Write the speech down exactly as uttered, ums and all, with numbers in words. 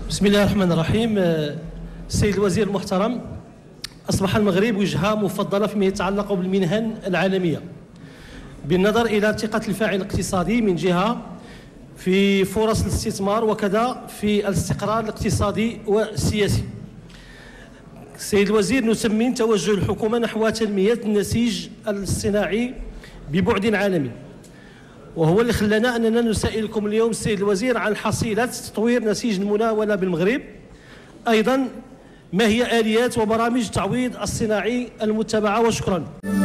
بسم الله الرحمن الرحيم. السيد الوزير المحترم، أصبح المغرب وجهة مفضلة فيما يتعلق بالمنهن العالمية بالنظر إلى ارتقاء الفاعل الاقتصادي من جهة في فرص الاستثمار وكذا في الاستقرار الاقتصادي والسياسي. السيد الوزير، نثمن توجه الحكومة نحو تنمية النسيج الصناعي ببعد عالمي، وهو اللي خلانا أننا نسائلكم اليوم السيد الوزير عن حصيلة تطوير نسيج المناولة بالمغرب. أيضا ما هي آليات وبرامج التعويض الصناعي المتبعة؟ وشكرا.